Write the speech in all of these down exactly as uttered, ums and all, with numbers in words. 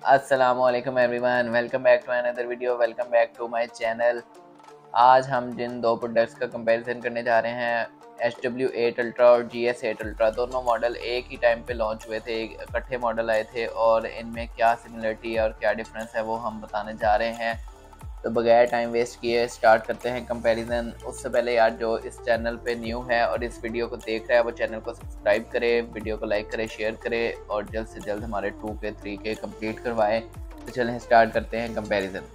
अस्सलामुअलैकुम everyone, welcome back to another video, welcome back to my channel. आज हम जिन दो प्रोडक्ट्स का कंपैरिजन करने जा रहे हैं, एच डब्ल्यू एट अल्ट्रा और जी एस एट अल्ट्रा, दोनों मॉडल एक ही टाइम पे लॉन्च हुए थे, इकट्ठे मॉडल आए थे और इनमें क्या सिमिलरिटी है और क्या डिफरेंस है वो हम बताने जा रहे हैं। तो बगैर टाइम वेस्ट किए स्टार्ट करते हैं कंपैरिजन। उससे पहले यार जो इस चैनल पे न्यू है और इस वीडियो को देख रहा है वो चैनल को सब्सक्राइब करे, वीडियो को लाइक करे, शेयर करे और जल्द से जल्द हमारे टू के थ्री के कंप्लीट करवाएं। तो चलें स्टार्ट करते हैं कंपैरिजन।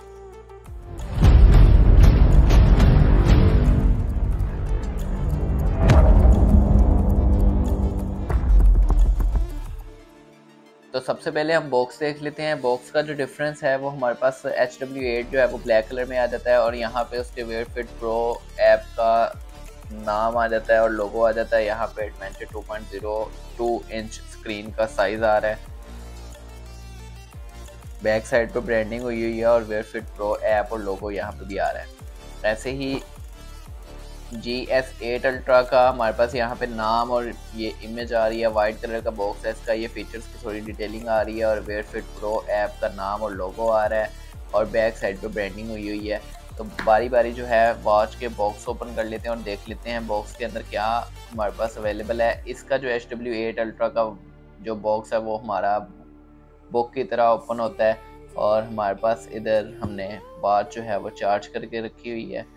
तो सबसे पहले हम बॉक्स देख लेते हैं। बॉक्स का जो डिफरेंस है वो हमारे पास एच डब्ल्यू एट जो है वो ब्लैक कलर में आ जाता है और यहाँ पे उसके वेयर फिट प्रो ऐप का नाम आ जाता है और लोगो आ जाता है। यहाँ पे adventure two point zero two inch screen का साइज आ रहा है। बैक साइड पे ब्रांडिंग हुई हुई है और वेयर फिट प्रो ऐप और लोगो यहाँ पे भी आ रहा है। ऐसे ही जी एस एट अल्ट्रा का हमारे पास यहाँ पे नाम और ये इमेज आ रही है, वाइट कलर का बॉक्स है इसका, ये फीचर्स की थोड़ी डिटेलिंग आ रही है और वेयर फिट प्रो ऐप का नाम और लोगो आ रहा है और बैक साइड पे ब्रांडिंग हुई हुई है। तो बारी बारी जो है वॉच के बॉक्स ओपन कर लेते हैं और देख लेते हैं बॉक्स के अंदर क्या हमारे पास अवेलेबल है। इसका जो एच डब्ल्यू एट अल्ट्रा का जो बॉक्स है वो हमारा बुक की तरह ओपन होता है और हमारे पास इधर हमने वॉच जो है वो चार्ज करके रखी हुई है।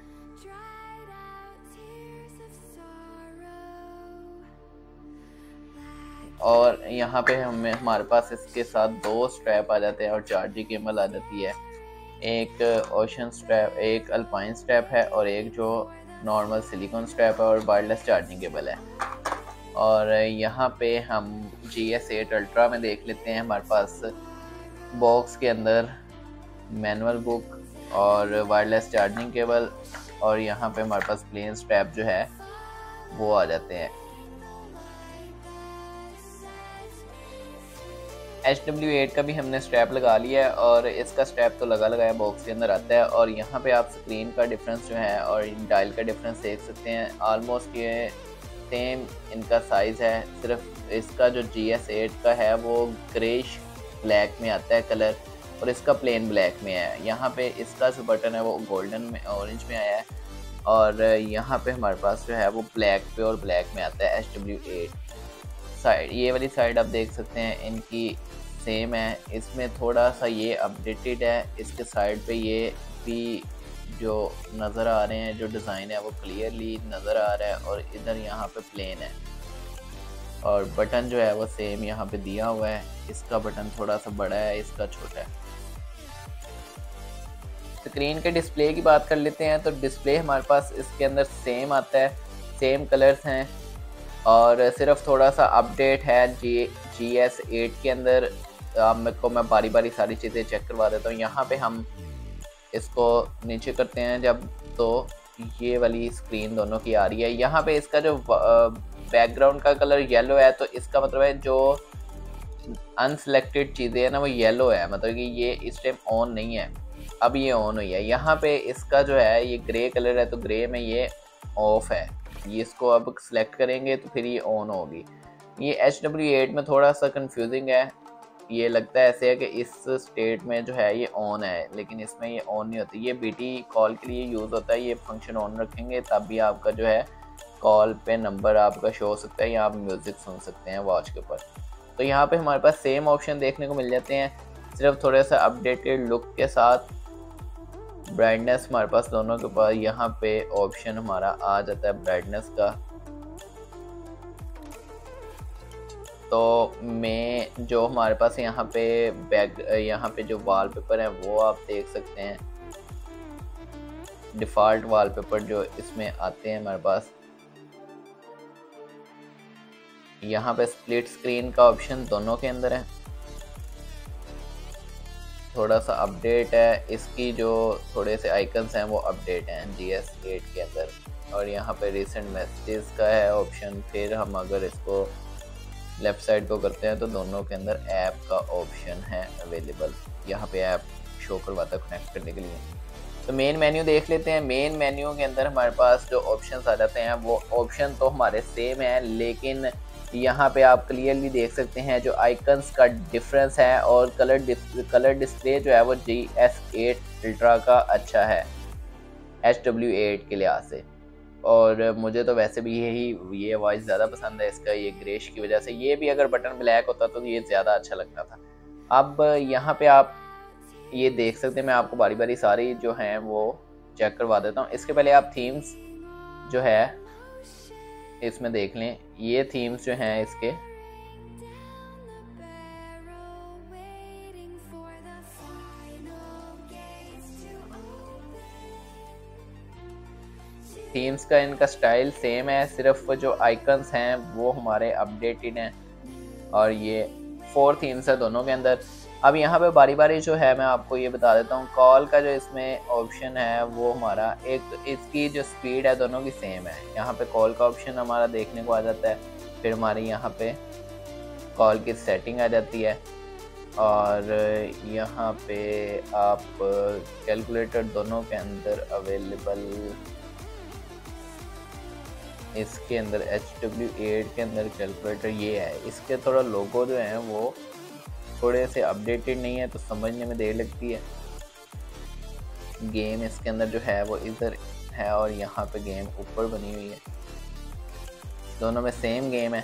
और यहाँ पे हमें हमारे पास इसके साथ दो स्ट्रैप आ जाते हैं और चार्जिंग केबल आ जाती है। एक ओशन स्ट्रैप, एक अल्पाइन स्ट्रैप है और एक जो नॉर्मल सिलिकॉन स्ट्रैप है और वायरलेस चार्जिंग केबल है। और यहाँ पे हम जी एस एट अल्ट्रा में देख लेते हैं, हमारे पास बॉक्स के अंदर मैनुअल बुक और वायरलेस चार्जिंग केबल और यहाँ पे हमारे पास प्लेन स्ट्रैप जो है वो आ जाते हैं। एच डब्ल्यू एट का भी हमने स्ट्रैप लगा लिया है और इसका स्ट्रैप तो लगा लगाया बॉक्स के अंदर आता है। और यहाँ पे आप स्क्रीन का डिफरेंस जो है और डायल का डिफरेंस देख सकते हैं। ऑलमोस्ट ये सेम इनका साइज़ है, सिर्फ इसका जो जी एस एट का है वो ग्रेश ब्लैक में आता है कलर और इसका प्लेन ब्लैक में है। यहाँ पे इसका जो बटन है वो गोल्डन में, ऑरेंज में आया है और यहाँ पे हमारे पास जो है वो ब्लैक पे और ब्लैक में आता है। एच डब्ल्यू एट साइड, ये वाली साइड आप देख सकते हैं इनकी सेम है, इसमें थोड़ा सा ये अपडेटेड है। इसके साइड पे ये भी जो नज़र आ रहे हैं, जो डिज़ाइन है वो क्लियरली नज़र आ रहा है और इधर यहाँ पे प्लेन है और बटन जो है वो सेम यहाँ पे दिया हुआ है। इसका बटन थोड़ा सा बड़ा है, इसका छोटा है। स्क्रीन के डिस्प्ले की बात कर लेते हैं तो डिस्प्ले हमारे पास इसके अंदर सेम आता है, सेम कलर्स हैं और सिर्फ थोड़ा सा अपडेट है जी जी एस एट के अंदर। आप मेरे को मैं बारी बारी सारी चीज़ें चेक करवा देता हूँ। यहाँ पे हम इसको नीचे करते हैं जब, तो ये वाली स्क्रीन दोनों की आ रही है। यहाँ पे इसका जो बैकग्राउंड का कलर येलो है तो इसका मतलब है जो अनसेलेक्टेड चीज़ें हैं ना वो येलो है, मतलब कि ये इस टाइम ऑन नहीं है, अब ये ऑन हुई है। यहाँ पे इसका जो है ये ग्रे कलर है तो ग्रे में ये ऑफ है, ये इसको अब सिलेक्ट करेंगे तो फिर ये ऑन होगी। ये एच डब्ल्यू एट में थोड़ा सा कंफ्यूजिंग है, ये लगता है ऐसे है कि इस स्टेट में जो है ये ऑन है लेकिन इसमें ये ऑन नहीं होती। ये बीटी कॉल के लिए यूज़ होता है, ये फंक्शन ऑन रखेंगे तब भी आपका जो है कॉल पे नंबर आपका शो हो सकता है या आप म्यूज़िक सुन सकते हैं वॉच के ऊपर। तो यहाँ पे हमारे पास सेम ऑप्शन देखने को मिल जाते हैं, सिर्फ थोड़ा सा अपडेटेड लुक के साथ। ब्राइटनेस हमारे पास दोनों के पास यहाँ पे ऑप्शन हमारा आ जाता है ब्राइटनेस का। तो मैं जो हमारे पास यहाँ पे बैक, यहाँ पे जो वॉलपेपर है वो आप देख सकते हैं, डिफ़ॉल्ट वॉलपेपर जो इसमें आते हैं हमारे पास। यहाँ पे स्प्लिट स्क्रीन का ऑप्शन दोनों के अंदर है, थोड़ा सा अपडेट है, इसकी जो थोड़े से आइकन्स हैं वो अपडेट हैं जी एस एट के अंदर। और यहाँ पे रिसेंट मैसेजेस का है ऑप्शन। फिर हम अगर इसको लेफ़्ट साइड को करते हैं तो दोनों के अंदर ऐप का ऑप्शन है अवेलेबल, यहाँ पे ऐप शो करवाता है कनेक्ट करने के लिए। तो मेन मेन्यू देख लेते हैं। मेन मेन्यू के अंदर हमारे पास जो ऑप्शंस आ जाते हैं वो ऑप्शन तो हमारे सेम है लेकिन यहाँ पे आप क्लियरली देख सकते हैं जो आइकन्स का डिफरेंस है, और कलर कलर डिस्प्ले जो है वो जी एस एट अल्ट्रा का अच्छा है एच डब्ल्यू एट के लिहाज से। और मुझे तो वैसे भी यही ये वॉइस ज़्यादा पसंद है इसका, ये ग्रेश की वजह से। ये भी अगर बटन ब्लैक होता तो ये ज़्यादा अच्छा लगता था। अब यहाँ पे आप ये देख सकते हैं, मैं आपको बारी बारी सारी जो हैं वो चेक करवा देता हूँ। इसके पहले आप थीम्स जो है इसमें देख लें, ये थीम्स जो हैं इसके थीम्स का इनका स्टाइल सेम है, सिर्फ जो आइकन्स हैं वो हमारे अपडेटेड हैं, और ये फोर थीम्स है दोनों के अंदर। अब यहाँ पे बारी बारी जो है मैं आपको ये बता देता हूँ, कॉल का जो इसमें ऑप्शन है वो हमारा एक इसकी जो स्पीड है दोनों की सेम है। यहाँ पे कॉल का ऑप्शन हमारा देखने को आ जाता है, फिर हमारी यहाँ पे कॉल की सेटिंग आ जाती है, और यहाँ पे आप कैलकुलेटर दोनों के अंदर अवेलेबल, इसके अंदर एच डब्ल्यू एट के अंदर कैलकुलेटर ये है। इसके थोड़ा लोगो जो है वो थोड़े से अपडेटेड नहीं है तो समझने में देर लगती है। गेम इसके अंदर जो है वो इधर है, और यहाँ पे गेम ऊपर बनी हुई है। दोनों में सेम गेम है,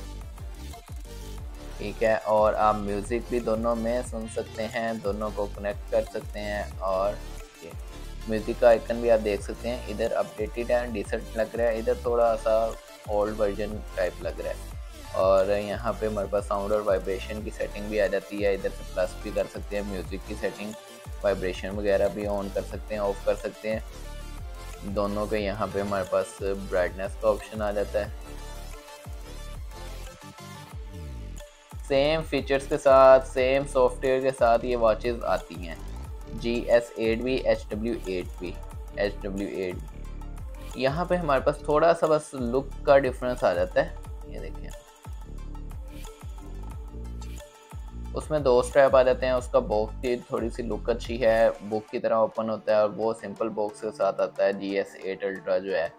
ठीक है। और आप म्यूज़िक भी दोनों में सुन सकते हैं, दोनों को कनेक्ट कर सकते हैं। और म्यूज़िक का आइकन भी आप देख सकते हैं, इधर अपडेटेड है, डिसेंट लग रहा है, इधर थोड़ा सा ओल्ड वर्जन टाइप लग रहा है। और यहाँ पे हमारे पास साउंड और वाइब्रेशन की सेटिंग भी आ जाती है, इधर से प्लस भी कर सकते हैं, म्यूज़िक की सेटिंग, वाइब्रेशन वगैरह भी ऑन कर सकते हैं, ऑफ कर सकते हैं। दोनों के यहाँ पे हमारे पास ब्राइटनेस का ऑप्शन आ जाता है। सेम फीचर्स के साथ, सेम सॉफ्टवेयर के साथ ये वॉचेस आती हैं, जी एस एट भी, एच डब्ल्यू एट भी, एच डब्ल्यू एट भी। यहाँ पे हमारे पास थोड़ा सा बस लुक का डिफरेंस आ जाता है, ये देखिए उसमें दो स्ट्रैप आ जाते हैं, उसका बॉक्स की थोड़ी सी लुक अच्छी है, बुक की तरह ओपन होता है, और वो सिंपल बॉक्स के साथ आता है जी एस एट अल्ट्रा जो है।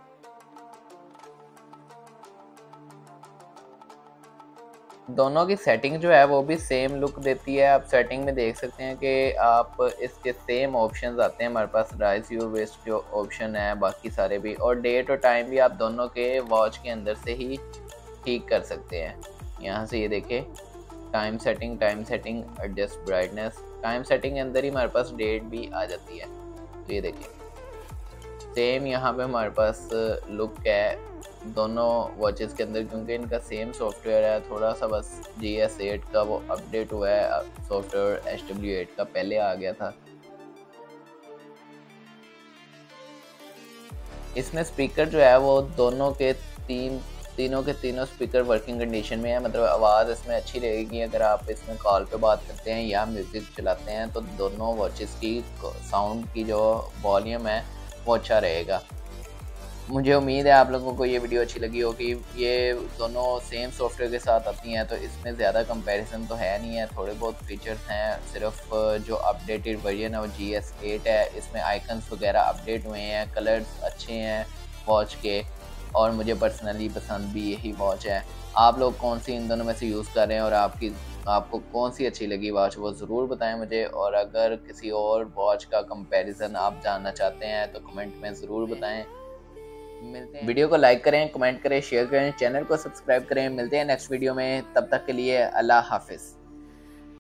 दोनों की सेटिंग जो है वो भी सेम लुक देती है। आप सेटिंग में देख सकते हैं कि आप इसके सेम ऑप्शंस आते हैं हमारे पास, राइज योर वेस्ट जो ऑप्शन है, बाकी सारे भी, और डेट और टाइम भी आप दोनों के वॉच के अंदर से ही ठीक कर सकते हैं। यहाँ से ये देखें, time setting, time setting, adjust brightness, time setting के अंदर ही हमारे पास डेट भी आ जाती है। तो ये देखें सेम यहाँ पे हमारे पास लुक है दोनों वॉचेस के अंदर, क्योंकि इनका सेम सॉफ्टवेयर है, थोड़ा सा बस जी एस एट का वो अपडेट हुआ है सॉफ्टवेयर, एच डब्ल्यू एट का पहले आ गया था। इसमें स्पीकर जो है वो दोनों के तीन तीनों के तीनों स्पीकर वर्किंग कंडीशन में है, मतलब आवाज़ इसमें अच्छी रहेगी। अगर आप इसमें कॉल पे बात करते हैं या म्यूज़िक चलाते हैं तो दोनों वॉचेस की साउंड की जो वॉल्यूम है वो अच्छा रहेगा। मुझे उम्मीद है आप लोगों को ये वीडियो अच्छी लगी होगी। ये दोनों सेम सॉफ्टवेयर के साथ आती हैं तो इसमें ज़्यादा कंपैरिजन तो है नहीं है, थोड़े बहुत फीचर्स हैं। सिर्फ जो अपडेटेड वर्जन है वो जी एस एट है, इसमें आइकन्स वगैरह अपडेट हुए हैं, कलर्स अच्छे हैं वॉच के, और मुझे पर्सनली पसंद भी यही वॉच है। आप लोग कौन सी इन दोनों में से यूज़ कर रहे हैं और आपकी आपको कौन सी अच्छी लगी वॉच वो ज़रूर बताएं मुझे। और अगर किसी और वॉच का कंपैरिजन आप जानना चाहते हैं तो कमेंट में ज़रूर बताएं। मिलते हैं, वीडियो को लाइक करें, कमेंट करें, शेयर करें, चैनल को सब्सक्राइब करें। मिलते हैं नेक्स्ट वीडियो में, तब तक के लिए अल्लाह हाफिज़।